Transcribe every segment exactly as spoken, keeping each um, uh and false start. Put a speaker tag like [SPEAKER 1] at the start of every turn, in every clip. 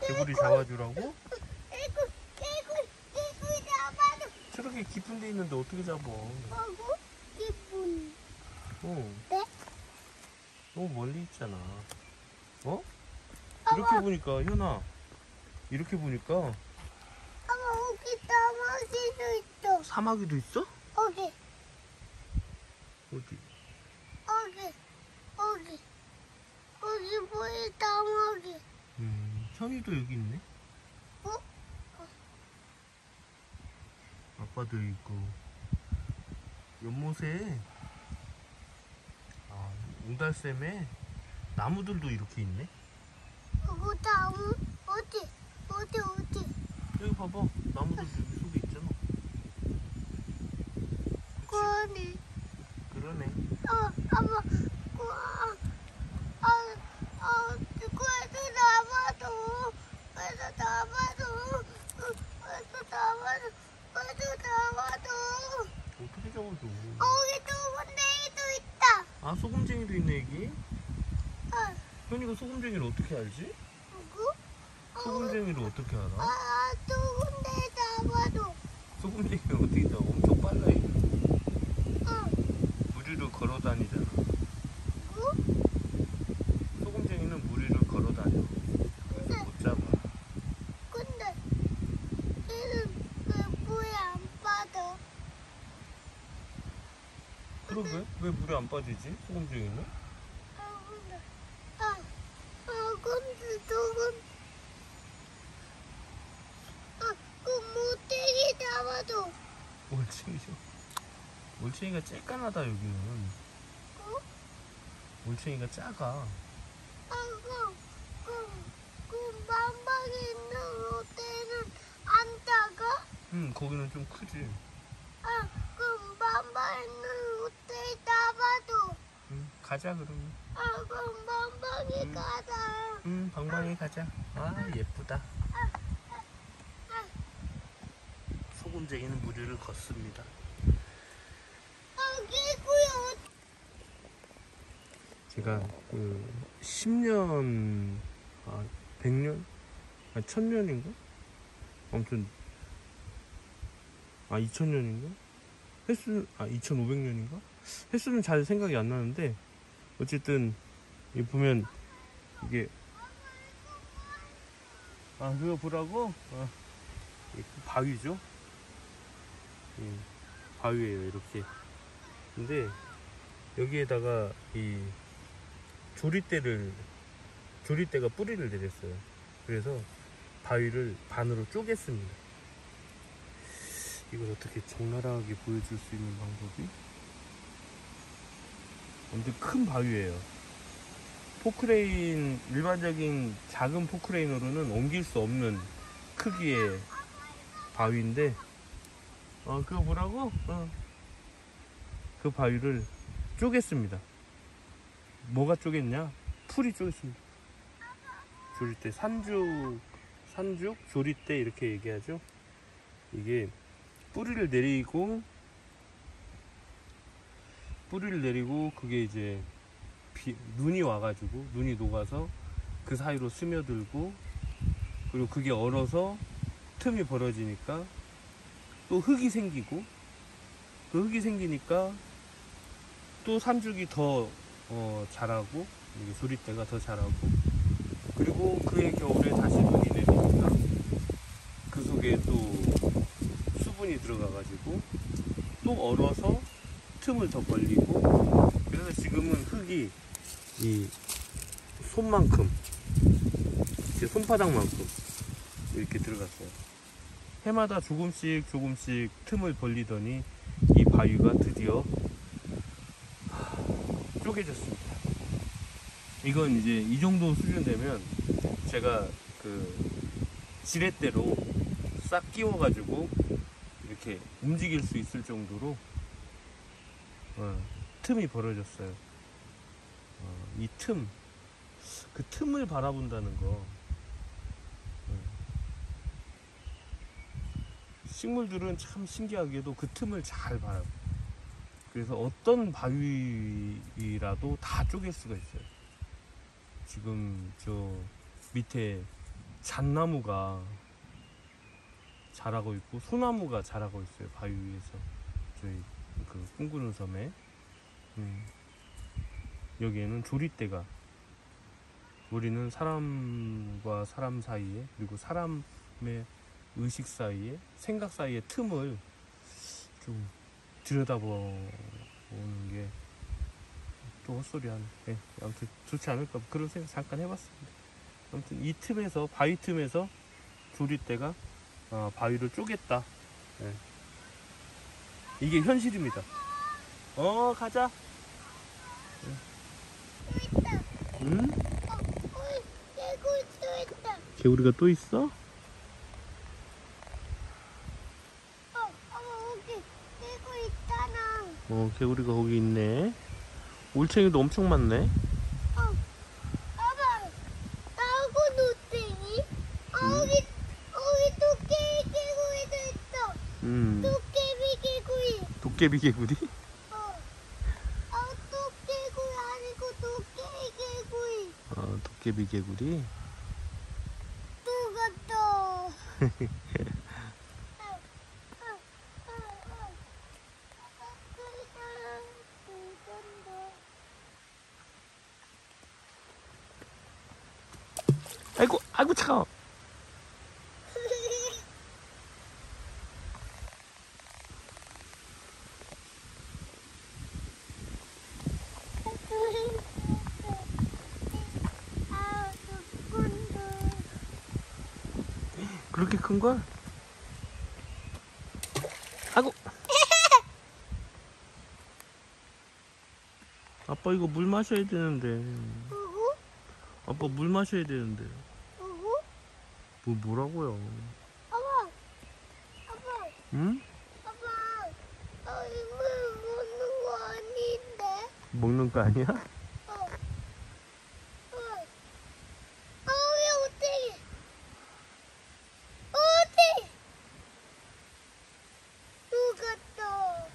[SPEAKER 1] 개구리 잡아주라고?
[SPEAKER 2] 개구, 개구, 개구 잡아줘.
[SPEAKER 1] 저렇게 깊은 데 있는데 어떻게 잡아?
[SPEAKER 2] 하고 기분.
[SPEAKER 1] 어,
[SPEAKER 2] 네?
[SPEAKER 1] 너무 멀리 있잖아. 어? 이렇게 보니까, 현아. 이렇게 보니까
[SPEAKER 2] 아마 여기 사마귀도 있어.
[SPEAKER 1] 사마귀도 있어?
[SPEAKER 2] 여기,
[SPEAKER 1] 어디?
[SPEAKER 2] 여기, 여기. 여기 보이 사마귀.
[SPEAKER 1] 음, 현이도 여기 있네.
[SPEAKER 2] 어?
[SPEAKER 1] 아빠도 있고. 연못에 아, 옹달샘에 나무들도 이렇게 있네.
[SPEAKER 2] 그거 다음 어디? 어디 어디?
[SPEAKER 1] 여기 봐봐, 나무들 여기 속에 있잖아. 그치?
[SPEAKER 2] 그러네.
[SPEAKER 1] 그러네.
[SPEAKER 2] 어, 아빠, 그, 아, 아, 아, 그래도 나와도, 그래도 나와도, 그래도 나와도, 그래도 나와도.
[SPEAKER 1] 어떻게 잡아줘?
[SPEAKER 2] 여기 소금쟁이도 있다.
[SPEAKER 1] 아, 소금쟁이도 있네 여기.
[SPEAKER 2] 어,
[SPEAKER 1] 현이가 소금쟁이를 어떻게 알지?
[SPEAKER 2] 누구?
[SPEAKER 1] 소금쟁이를 어떻게 알아?
[SPEAKER 2] 아, 소금쟁이 나와도.
[SPEAKER 1] 소금쟁이를 어떻게 잡아? 엄청 빨라 얘.
[SPEAKER 2] 어,
[SPEAKER 1] 무리를 걸어 다니잖아.
[SPEAKER 2] 누구?
[SPEAKER 1] 소금쟁이는 무리를 걸어 다녀.
[SPEAKER 2] 근데,
[SPEAKER 1] 못 잡아.
[SPEAKER 2] 근데, 얘는 왜 물에 안 빠져?
[SPEAKER 1] 그러게? 왜 물에 안 빠지지? 소금쟁이는?
[SPEAKER 2] 아, 근데, 아, 아, 근데 조금, 아, 그 무대기 잡아도,
[SPEAKER 1] 올챙이죠. 올챙이가 쬐깐하다 여기는.
[SPEAKER 2] 어?
[SPEAKER 1] 올챙이가 작아.
[SPEAKER 2] 아, 그, 그, 그 만방에 있는 무대는 안 작아?
[SPEAKER 1] 응, 거기는 좀 크지.
[SPEAKER 2] 아, 그 만방에 있는 무대 잡아도,
[SPEAKER 1] 응, 가자 그러면.
[SPEAKER 2] 아, 그 만방에
[SPEAKER 1] 음.
[SPEAKER 2] 가자.
[SPEAKER 1] 응, 방방이 가자. 아, 예쁘다. 소금쟁이는 무리를 걷습니다.
[SPEAKER 2] 아, 개구야.
[SPEAKER 1] 제가 그 십 년, 아, 백 년? 아, 천 년인가? 아무튼 아, 이천 년인가? 횟수, 아, 이천오백 년인가? 횟수는 잘 생각이 안 나는데 어쨌든 이 보면 이게 아, 그거 보라고? 아, 이게 바위죠? 예, 바위예요 이렇게. 근데 여기에다가 이 조리대를 조리대가 뿌리를 내렸어요. 그래서 바위를 반으로 쪼갰습니다. 이걸 어떻게 적나라하게 보여줄 수 있는 방법이? 완전 큰 바위예요. 포크레인, 일반적인 작은 포크레인으로는 옮길 수 없는 크기의 바위인데, 어, 그거 뭐라고? 어. 그 바위를 쪼갰습니다. 뭐가 쪼갰냐? 풀이 쪼갰습니다. 조리대, 산죽, 산죽, 조리대 이렇게 얘기하죠. 이게 뿌리를 내리고, 뿌리를 내리고, 그게 이제 비, 눈이 와가지고, 눈이 녹아서 그 사이로 스며들고, 그리고 그게 얼어서 틈이 벌어지니까 또 흙이 생기고, 그 흙이 생기니까 또 산죽이 더 어, 자라고, 이게 조리대가 더 자라고, 그리고 그해 겨울에 다시 눈이 내리니까 그 속에 또 수분이 들어가가지고 또 얼어서 틈을 더 벌리고, 그래서 지금은 흙이 이 손만큼, 제 손바닥만큼 이렇게 들어갔어요. 해마다 조금씩 조금씩 틈을 벌리더니 이 바위가 드디어 쪼개졌습니다. 이건 이제 이 정도 수준 되면 제가 그 지렛대로 싹 끼워가지고 이렇게 움직일 수 있을 정도로 어, 틈이 벌어졌어요. 어, 이 틈, 그 틈을 바라본다는 거. 어. 식물들은 참 신기하게도 그 틈을 잘 바라봐요. 그래서 어떤 바위라도 다 쪼갤 수가 있어요. 지금 저 밑에 잣나무가 자라고 있고 소나무가 자라고 있어요. 바위 위에서. 저희 그 꿈꾸는 섬에. 음. 여기에는 조리대가, 우리는 사람과 사람 사이에, 그리고 사람의 의식 사이에, 생각 사이에 틈을 좀 들여다보는 게 또 헛소리하네. 네, 아무튼 좋지 않을까 그런 생각 잠깐 해봤습니다. 아무튼 이 틈에서, 바위 틈에서 조리대가 어, 바위를 쪼갰다. 네. 이게 현실입니다. 어, 가자.
[SPEAKER 2] 또 있다.
[SPEAKER 1] 응?
[SPEAKER 2] 어, 어이, 개구리 또 있다.
[SPEAKER 1] 개구리가 또 있어?
[SPEAKER 2] 어, 어, 여기 개구리 있잖아.
[SPEAKER 1] 어, 개구리가 거기 있네. 올챙이도 엄청 많네.
[SPEAKER 2] 어, 봐봐. 나하고 노탱이. 어,
[SPEAKER 1] 응?
[SPEAKER 2] 여기, 여기 도깨비 개구리도 있어.
[SPEAKER 1] 음,
[SPEAKER 2] 도깨비 개구리.
[SPEAKER 1] 도깨비 개구리?
[SPEAKER 2] 어, 어, 도깨구리 아니고 도깨비 개구리.
[SPEAKER 1] 어, 도깨비 개구리?
[SPEAKER 2] 누가 또?
[SPEAKER 1] 아이고, 아이고, 차가워. 그렇게 큰 걸? 아이고. 아빠 이거 물 마셔야 되는데. 아빠 물 마셔야 되는데. 뭐, 뭐라고요?
[SPEAKER 2] 아빠, 아빠,
[SPEAKER 1] 응?
[SPEAKER 2] 아빠, 어, 이거 먹는 거 아닌데?
[SPEAKER 1] 먹는 거 아니야?
[SPEAKER 2] 어, 어, 어, 왜 어떻게? 어디? 누가 또?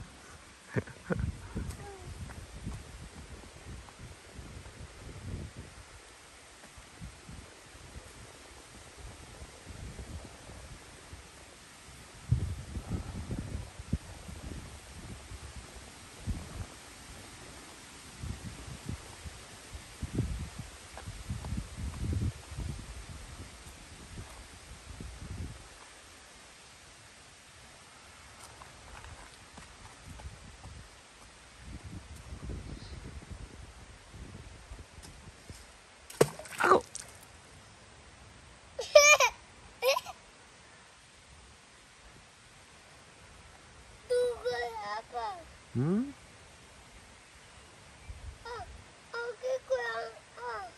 [SPEAKER 1] 아이고.
[SPEAKER 2] 누구야, 아빠?
[SPEAKER 1] 응?
[SPEAKER 2] 어, 어, 그거야, 어.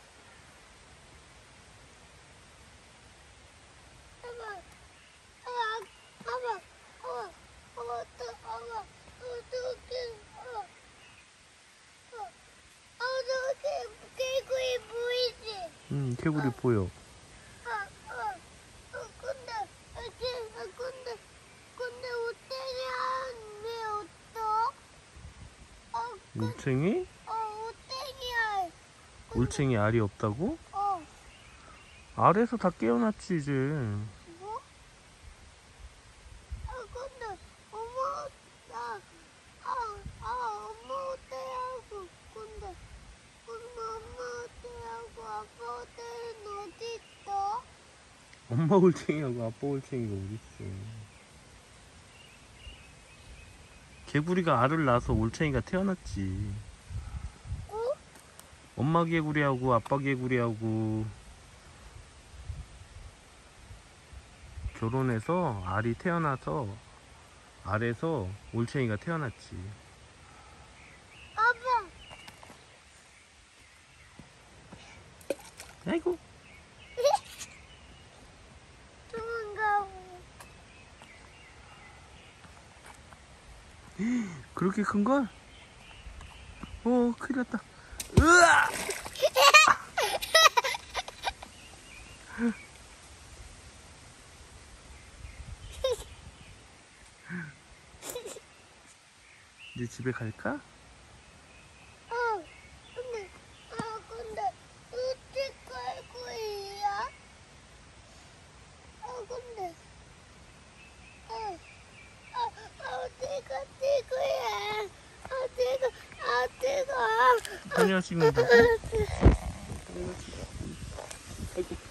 [SPEAKER 2] 아빠, 아빠, 아빠, 아빠, 아빠, 또, 아빠, 어떻게, 어, 어, 어떻게 개구리 보이지?
[SPEAKER 1] 응, 개구리 보여.
[SPEAKER 2] 아, 아, 어, 근데, 아, 그, 아, 근데, 근데 오땡이야, 왜 없어? 어, 그,
[SPEAKER 1] 올챙이?
[SPEAKER 2] 어, 오땡이야.
[SPEAKER 1] 올챙이 알이 없다고?
[SPEAKER 2] 어,
[SPEAKER 1] 알에서 다 깨어났지 이제.
[SPEAKER 2] 뭐? 아, 근데, 엄마, 나, 아, 아, 엄마 오땡이하고, 근데, 근데 엄마 오땡이하고 아빠 오땡이는 어디 있어?
[SPEAKER 1] 엄마 올챙이하고 아빠 올챙이가 어딨어. 개구리가 알을 낳아서 올챙이가 태어났지.
[SPEAKER 2] 어?
[SPEAKER 1] 엄마 개구리하고 아빠 개구리하고 결혼해서 알이 태어나서 알에서 올챙이가 태어났지.
[SPEAKER 2] 아빠,
[SPEAKER 1] 아이고.
[SPEAKER 2] 도망가고.
[SPEAKER 1] 그렇게 큰 걸? 어, 큰일 났다. 으아! 이제 집에 갈까?
[SPEAKER 2] 어, 근데, 아, 근데, 어떻게 갈 거야?
[SPEAKER 1] 카메라 찍는다고? 카메라 찍어. 아이고.